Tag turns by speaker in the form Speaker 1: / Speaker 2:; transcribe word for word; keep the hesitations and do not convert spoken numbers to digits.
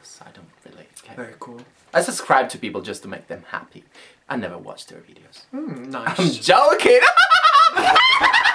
Speaker 1: because I don't really care.
Speaker 2: Very cool.
Speaker 1: I subscribe to people just to make them happy. I never watch their videos.
Speaker 2: Mm, nice.
Speaker 1: I'm joking!